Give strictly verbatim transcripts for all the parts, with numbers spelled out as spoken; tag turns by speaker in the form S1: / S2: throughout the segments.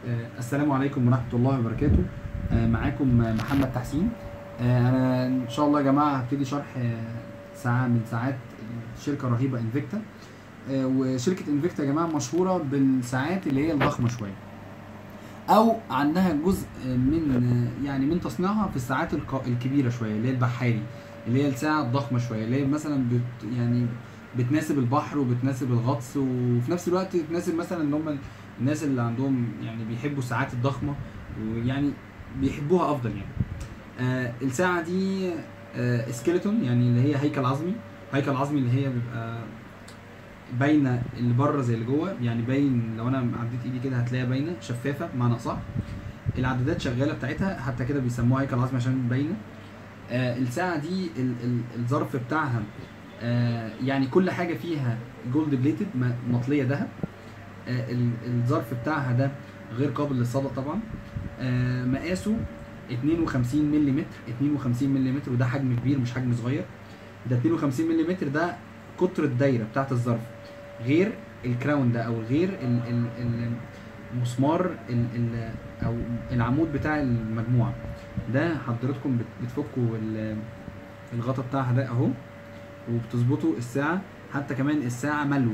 S1: آه، السلام عليكم ورحمة الله وبركاته. آه، معاكم محمد تحسين. آه، أنا إن شاء الله يا جماعة هبتدي شرح آه، ساعة من ساعات شركة رهيبة انفيكتا. آه، وشركة انفيكتا يا جماعة مشهورة بالساعات اللي هي الضخمة شوية، أو عندها جزء من يعني من تصنيعها في الساعات الق- الكبيرة شوية اللي هي البحاري، اللي هي الساعة الضخمة شوية اللي هي مثلا بت يعني بتناسب البحر وبتناسب الغطس، وفي نفس الوقت بتناسب مثلا ان هم الناس اللي عندهم يعني بيحبوا الساعات الضخمة، ويعني بيحبوها افضل يعني. آه الساعة دي آه سكيلتون، يعني اللي هي هيكل عظمي. هيكل عظمي اللي هي بيبقى باينه اللي بره زي اللي جوه، يعني باين لو انا عديت ايدي كده هتلاقيها باينه شفافه بمعنى اصح. العدادات شغاله بتاعتها، حتى كده بيسموها هيكل عظمي عشان باينه. آه الساعه دي ال ال الظرف بتاعها آه يعني كل حاجه فيها جولد بليتد، مطليه ذهب. آه الظرف بتاعها ده غير قابل للصدى طبعا. آه مقاسه اتنين وخمسين ملم، اتنين وخمسين ملم، وده حجم كبير مش حجم صغير. ده اتنين وخمسين ملم ده قطر الدايره بتاعت الظرف، غير الكراون ده او غير ال- ال- المسمار ال- ال- او العمود بتاع المجموعه ده. حضرتكم بت- بتفكوا ال- الغطا بتاعها ده اهو، وبتظبطوا الساعه. حتى كمان الساعه ملو،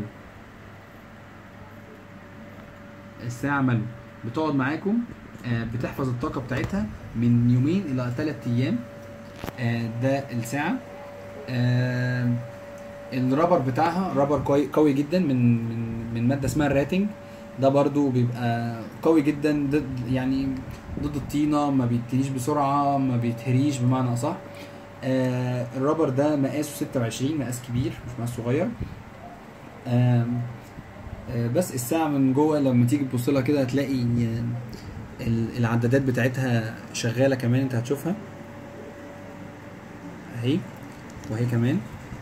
S1: الساعه ملو بتقعد معاكم، آه، بتحفظ الطاقه بتاعتها من يومين الى ثلاث ايام. آه، ده الساعه. آه، الرابر بتاعها رابر قوي قوي جدا من من من ماده اسمها الراتنج. ده برضو بيبقى قوي جدا ضد يعني ضد الطينه، ما بيتنيش بسرعه، ما بيتهريش بمعنى اصح. آه الرابر ده مقاسه ستة وعشرين، مقاس كبير مش مقاس صغير. آه آه بس الساعه من جوه لما تيجي تبص لها كده هتلاقي آه، ال- العدادات بتاعتها شغاله كمان، انت هتشوفها اهي، وهي كمان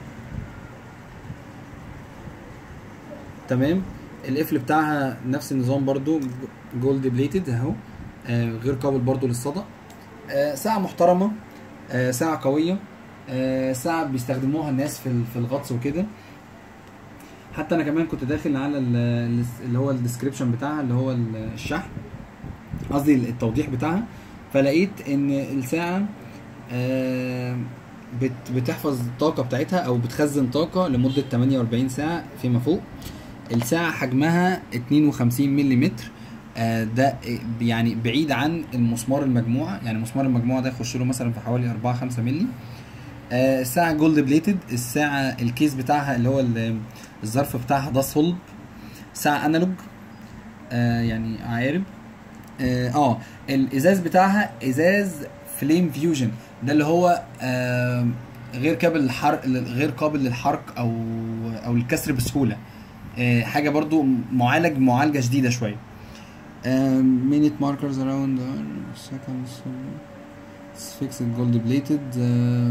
S1: تمام. القفل بتاعها نفس النظام برضو، جولد بليتد اهو، آه غير قابل برضو للصدى. آه ساعة محترمة، آه ساعة قوية، آه ساعة بيستخدموها الناس في في الغطس وكده. حتى انا كمان كنت داخل على ال- اللي هو الديسكريبشن بتاعها، اللي هو الشحن، قصدي التوضيح بتاعها، فلقيت ان الساعة آه بت بتحفظ الطاقة بتاعتها او بتخزن طاقة لمدة تمانية واربعين ساعة فيما فوق. الساعة حجمها اتنين وخمسين ملم، آه ده يعني بعيد عن المسمار المجموعة، يعني مسمار المجموعة ده يخش له مثلا في حوالي اربعة خمسة مللي. آه الساعة جولد بليتد. الساعة الكيس بتاعها اللي هو الظرف بتاعها ده صلب. ساعة انالوج، آه يعني عقارب. اه, آه الازاز بتاعها ازاز فليم فيوجن، ده اللي هو آه غير قابل للحرق، غير قابل للحرق او او الكسر بسهولة. آه حاجة برضو معالج معالجة جديدة شوية. minute markers around seconds fixed gold plated.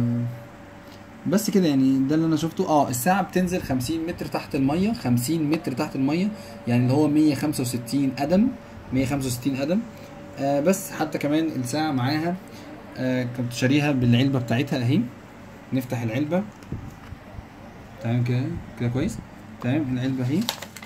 S1: بس كده يعني ده اللي انا شفته. اه الساعة بتنزل خمسين متر تحت المية، خمسين متر تحت المية، يعني اللي هو مية خمسة وستين قدم، مية خمسة وستين قدم. آه بس حتى كمان الساعة معاها آه كنت شاريها بالعلبة بتاعتها اهي. نفتح العلبة تمام كده كده كويس. تمام العلبة اهي،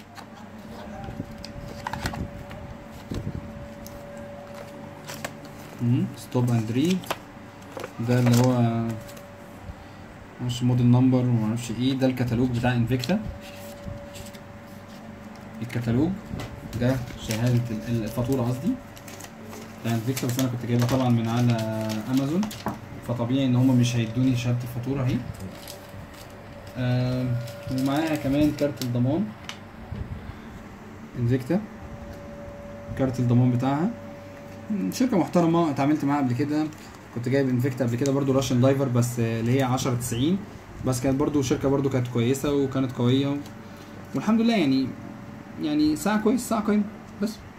S1: ستوب اند ريد. ده اللي هو مش موديل نمبر ومعرفش ايه، ده الكتالوج بتاع انفيكتا. الكتالوج ده شهادة الفاتورة قصدي بتاع انفيكتا، بس انا كنت جايبها طبعا من على امازون، فطبيعي ان هما مش هيدوني شهادة الفاتورة اهي. آه ومعاها كمان كارت الضمان انفيكتا، كارت الضمان بتاعها. شركة محترمة اتعاملت معاها قبل كده، كنت جايب انفيكتا قبل كده برضو راشن دايفر، بس اللي هي عشرة تسعين، بس كانت برضو شركة برضو كانت كويسة وكانت قوية، والحمد لله يعني يعني ساعة كويس، ساعة قيمة بس.